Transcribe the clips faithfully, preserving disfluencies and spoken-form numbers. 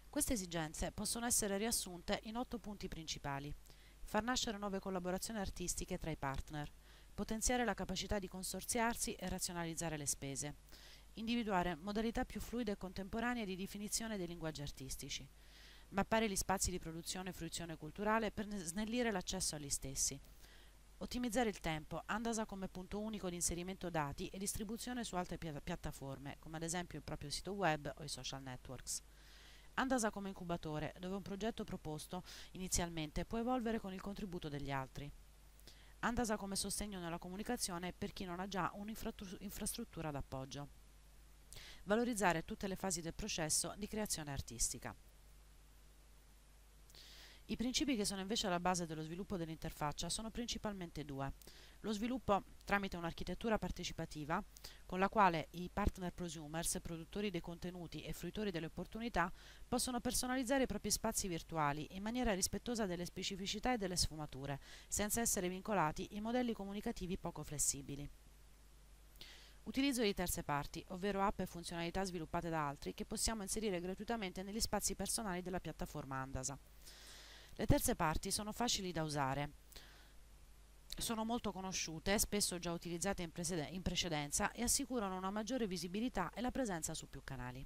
Queste esigenze possono essere riassunte in otto punti principali: far nascere nuove collaborazioni artistiche tra i partner, potenziare la capacità di consorziarsi e razionalizzare le spese, individuare modalità più fluide e contemporanee di definizione dei linguaggi artistici, mappare gli spazi di produzione e fruizione culturale per snellire l'accesso agli stessi, ottimizzare il tempo, Andasa come punto unico di inserimento dati e distribuzione su altre pia- piattaforme, come ad esempio il proprio sito web o i social networks. Andasa come incubatore, dove un progetto proposto inizialmente può evolvere con il contributo degli altri. Andasa come sostegno nella comunicazione per chi non ha già un'infrastruttura d'appoggio. Valorizzare tutte le fasi del processo di creazione artistica. I principi che sono invece alla base dello sviluppo dell'interfaccia sono principalmente due: lo sviluppo tramite un'architettura partecipativa, con la quale i partner prosumers, produttori dei contenuti e fruitori delle opportunità, possono personalizzare i propri spazi virtuali in maniera rispettosa delle specificità e delle sfumature, senza essere vincolati in modelli comunicativi poco flessibili. Utilizzo di terze parti, ovvero app e funzionalità sviluppate da altri che possiamo inserire gratuitamente negli spazi personali della piattaforma Andasa. Le terze parti sono facili da usare, sono molto conosciute, spesso già utilizzate in, in precedenza e assicurano una maggiore visibilità e la presenza su più canali.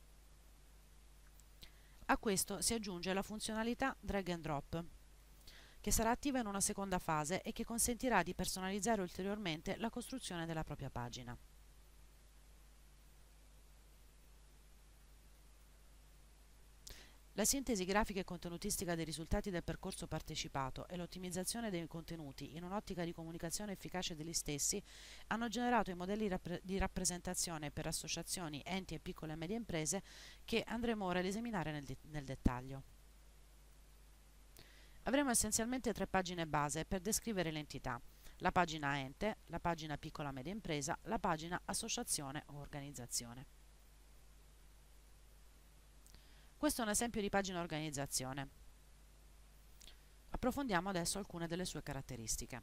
A questo si aggiunge la funzionalità Drag and Drop, che sarà attiva in una seconda fase e che consentirà di personalizzare ulteriormente la costruzione della propria pagina. La sintesi grafica e contenutistica dei risultati del percorso partecipato e l'ottimizzazione dei contenuti in un'ottica di comunicazione efficace degli stessi hanno generato i modelli rappre di rappresentazione per associazioni, enti e piccole e medie imprese che andremo ora ad esaminare nel, de nel dettaglio. Avremo essenzialmente tre pagine base per descrivere l'entità: la pagina ente, la pagina piccola e media impresa, la pagina associazione o organizzazione. Questo è un esempio di pagina organizzazione. Approfondiamo adesso alcune delle sue caratteristiche.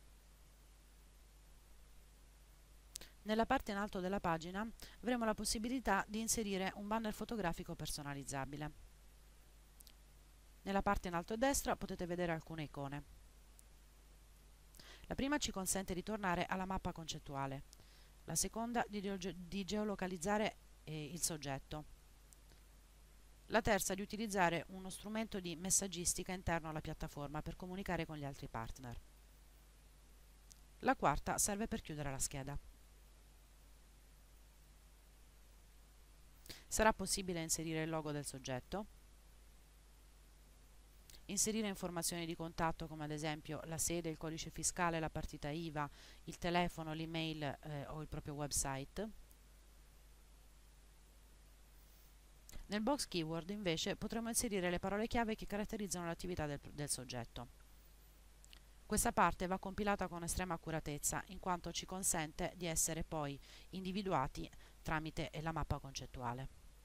Nella parte in alto della pagina avremo la possibilità di inserire un banner fotografico personalizzabile. Nella parte in alto a destra potete vedere alcune icone. La prima ci consente di tornare alla mappa concettuale, la seconda di, di geolocalizzare eh, il soggetto, la terza di utilizzare uno strumento di messaggistica interno alla piattaforma per comunicare con gli altri partner. La quarta serve per chiudere la scheda. Sarà possibile inserire il logo del soggetto, inserire informazioni di contatto come ad esempio la sede, il codice fiscale, la partita I V A, il telefono, l'email eh, o il proprio website. Nel box keyword invece potremo inserire le parole chiave che caratterizzano l'attività del, del soggetto. Questa parte va compilata con estrema accuratezza in quanto ci consente di essere poi individuati tramite la mappa concettuale.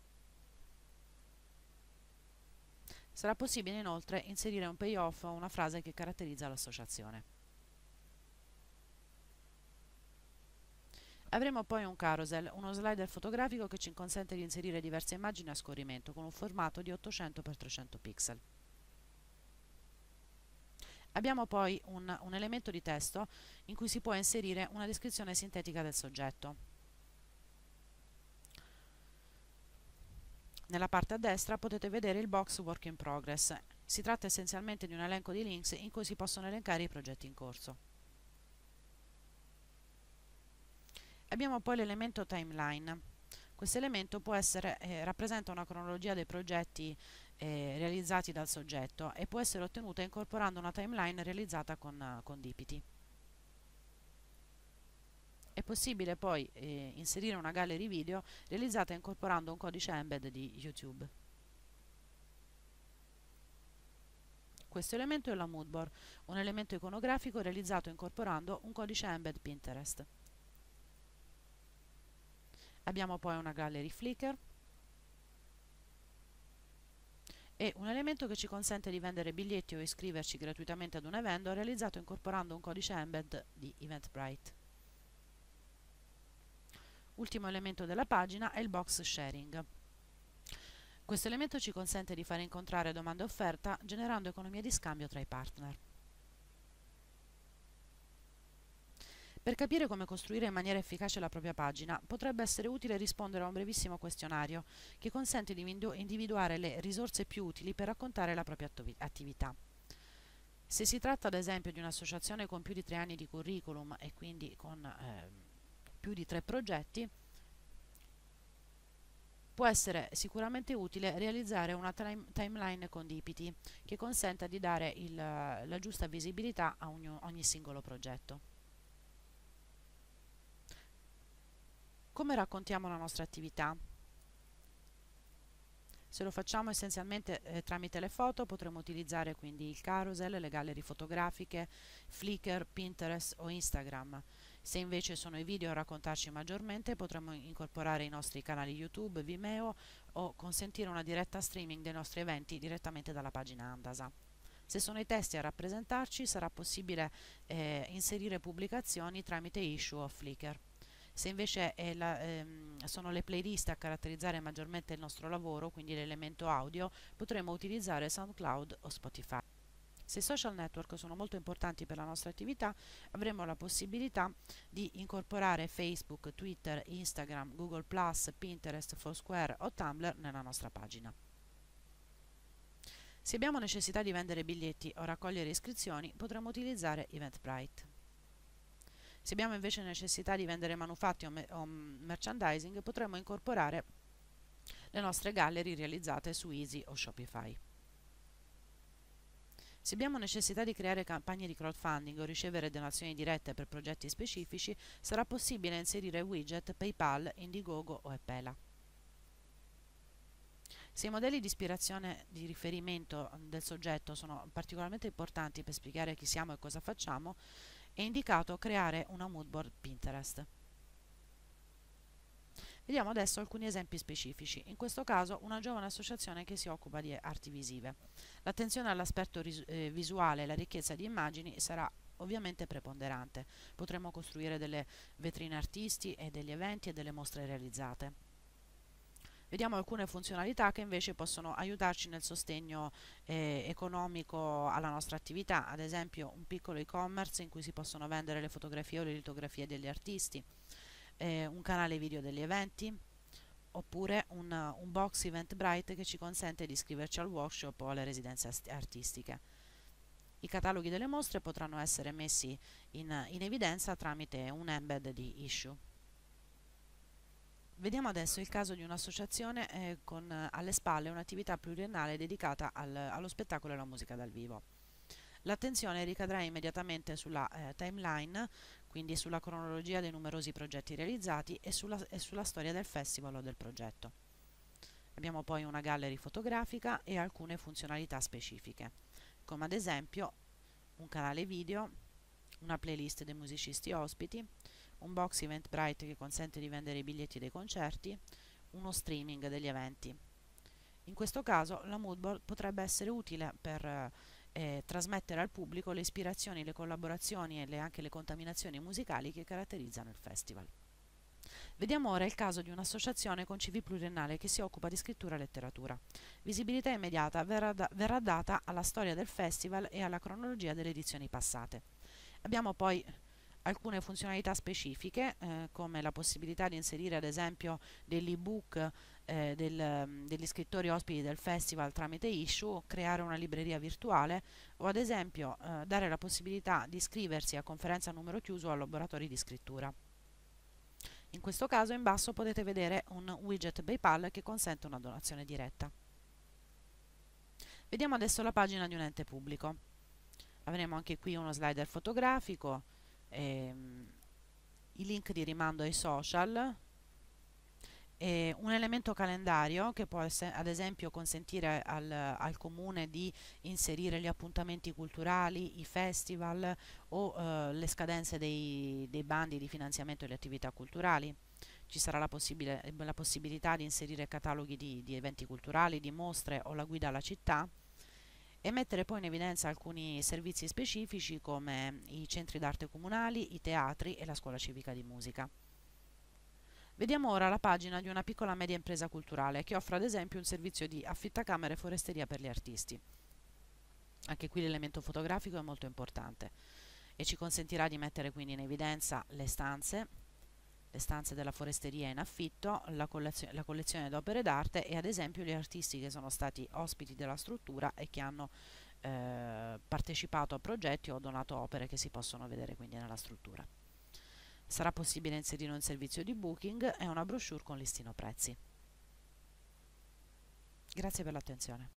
Sarà possibile inoltre inserire un payoff o una frase che caratterizza l'associazione. Avremo poi un carousel, uno slider fotografico che ci consente di inserire diverse immagini a scorrimento con un formato di ottocento per trecento pixel. Abbiamo poi un, un elemento di testo in cui si può inserire una descrizione sintetica del soggetto. Nella parte a destra potete vedere il box Work in Progress. Si tratta essenzialmente di un elenco di links in cui si possono elencare i progetti in corso. Abbiamo poi l'elemento timeline. Questo elemento può essere, eh, rappresenta una cronologia dei progetti eh, realizzati dal soggetto e può essere ottenuta incorporando una timeline realizzata con, con Dipity. È possibile poi eh, inserire una gallery video realizzata incorporando un codice embed di YouTube. Questo elemento è la moodboard, un elemento iconografico realizzato incorporando un codice embed Pinterest. Abbiamo poi una gallery Flickr e un elemento che ci consente di vendere biglietti o iscriverci gratuitamente ad un evento realizzato incorporando un codice embed di Eventbrite. Ultimo elemento della pagina è il box sharing. Questo elemento ci consente di fare incontrare domanda e offerta generando economia di scambio tra i partner. Per capire come costruire in maniera efficace la propria pagina, potrebbe essere utile rispondere a un brevissimo questionario che consente di individuare le risorse più utili per raccontare la propria attività. Se si tratta ad esempio di un'associazione con più di tre anni di curriculum e quindi con eh, più di tre progetti, può essere sicuramente utile realizzare una time timeline condipiti che consenta di dare il, la giusta visibilità a ogni, ogni singolo progetto. Come raccontiamo la nostra attività? Se lo facciamo essenzialmente eh, tramite le foto, potremo utilizzare quindi il carousel, le gallerie fotografiche, Flickr, Pinterest o Instagram. Se invece sono i video a raccontarci maggiormente, potremo incorporare i nostri canali YouTube, Vimeo o consentire una diretta streaming dei nostri eventi direttamente dalla pagina Andasa. Se sono i testi a rappresentarci, sarà possibile eh, inserire pubblicazioni tramite Issue o Flickr. Se invece la, ehm, sono le playlist a caratterizzare maggiormente il nostro lavoro, quindi l'elemento audio, potremo utilizzare SoundCloud o Spotify. Se i social network sono molto importanti per la nostra attività, avremo la possibilità di incorporare Facebook, Twitter, Instagram, Google plus, Pinterest, Foursquare o Tumblr nella nostra pagina. Se abbiamo necessità di vendere biglietti o raccogliere iscrizioni, potremo utilizzare Eventbrite. Se abbiamo invece necessità di vendere manufatti o, me o merchandising, potremo incorporare le nostre gallery realizzate su Easy o Shopify. Se abbiamo necessità di creare campagne di crowdfunding o ricevere donazioni dirette per progetti specifici, sarà possibile inserire widget PayPal, Indiegogo o Epela. Se i modelli di ispirazione di riferimento del soggetto sono particolarmente importanti per spiegare chi siamo e cosa facciamo, è indicato creare una moodboard Pinterest. Vediamo adesso alcuni esempi specifici, in questo caso una giovane associazione che si occupa di arti visive. L'attenzione all'aspetto eh, visuale e la ricchezza di immagini sarà ovviamente preponderante. Potremo costruire delle vetrine artisti e degli eventi e delle mostre realizzate. Vediamo alcune funzionalità che invece possono aiutarci nel sostegno eh, economico alla nostra attività, ad esempio un piccolo e-commerce in cui si possono vendere le fotografie o le litografie degli artisti, eh, un canale video degli eventi, oppure un, un box Eventbrite che ci consente di iscriverci al workshop o alle residenze artistiche. I cataloghi delle mostre potranno essere messi in, in evidenza tramite un embed di Issue. Vediamo adesso il caso di un'associazione eh, con eh, alle spalle un'attività pluriennale dedicata al, allo spettacolo e alla musica dal vivo. L'attenzione ricadrà immediatamente sulla eh, timeline, quindi sulla cronologia dei numerosi progetti realizzati e sulla, e sulla storia del festival o del progetto. Abbiamo poi una gallery fotografica e alcune funzionalità specifiche, come ad esempio un canale video, una playlist dei musicisti ospiti, un box Eventbrite che consente di vendere i biglietti dei concerti, uno streaming degli eventi. In questo caso la moodboard potrebbe essere utile per eh, trasmettere al pubblico le ispirazioni, le collaborazioni e le, anche le contaminazioni musicali che caratterizzano il festival. Vediamo ora il caso di un'associazione con C V pluriennale che si occupa di scrittura e letteratura. Visibilità immediata verrà, da, verrà data alla storia del festival e alla cronologia delle edizioni passate. Abbiamo poi alcune funzionalità specifiche eh, come la possibilità di inserire ad esempio degli ebook eh, del, degli scrittori ospiti del festival tramite Issue, creare una libreria virtuale o ad esempio eh, dare la possibilità di iscriversi a conferenza a numero chiuso o a laboratori di scrittura. In questo caso in basso potete vedere un widget PayPal che consente una donazione diretta. Vediamo adesso la pagina di un ente pubblico. Avremo anche qui uno slider fotografico, ehm, i link di rimando ai social, e un elemento calendario che può ad esempio consentire al, al comune di inserire gli appuntamenti culturali, i festival o eh, le scadenze dei, dei bandi di finanziamento delle attività culturali. Ci sarà la, possibile, la possibilità di inserire cataloghi di, di eventi culturali, di mostre o la guida alla città, e mettere poi in evidenza alcuni servizi specifici come i centri d'arte comunali, i teatri e la scuola civica di musica. Vediamo ora la pagina di una piccola e media impresa culturale che offre ad esempio un servizio di affittacamere e foresteria per gli artisti. Anche qui l'elemento fotografico è molto importante e ci consentirà di mettere quindi in evidenza le stanze, le stanze della foresteria in affitto, la, collezio- la collezione d'opere d'arte e ad esempio gli artisti che sono stati ospiti della struttura e che hanno eh, partecipato a progetti o donato opere che si possono vedere quindi nella struttura. Sarà possibile inserire un servizio di booking e una brochure con listino prezzi. Grazie per l'attenzione.